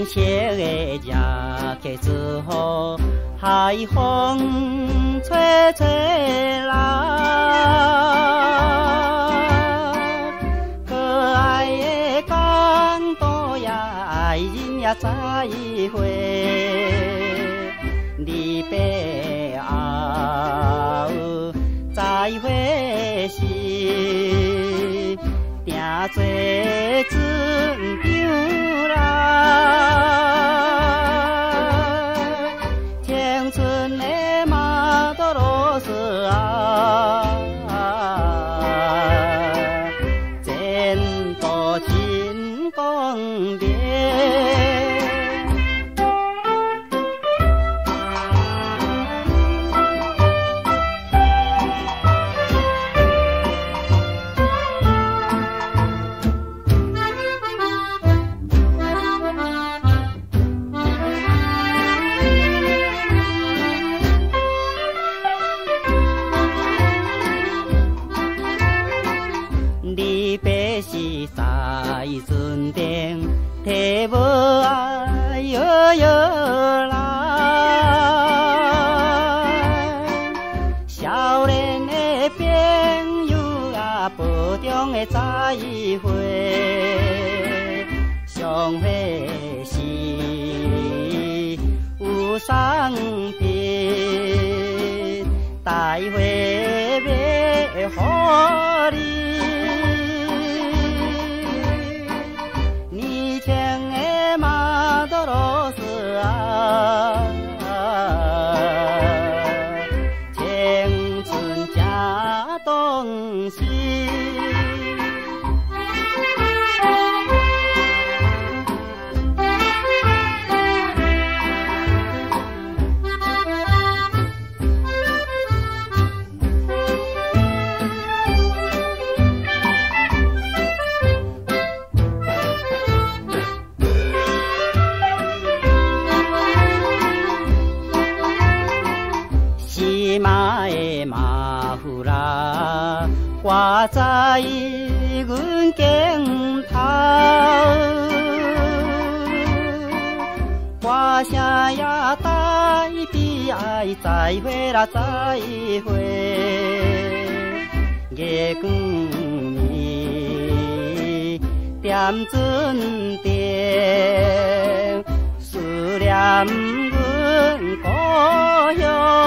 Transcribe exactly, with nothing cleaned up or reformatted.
色的热气之后，海风吹吹来，可爱的港都呀，爱人呀再会，离别后再会时，定做船长来。青春的马多罗斯啊，前途真光明。离别时在船顶，提无爱摇摇来。少年的朋友啊，保重的再会，相会时有送别，带回要予你。马多罗斯啊，青春正动心。西马的马夫拉挂在阮肩头，歌声也代悲哀，再会啦再会，月光暝点船顶，思念阮故乡。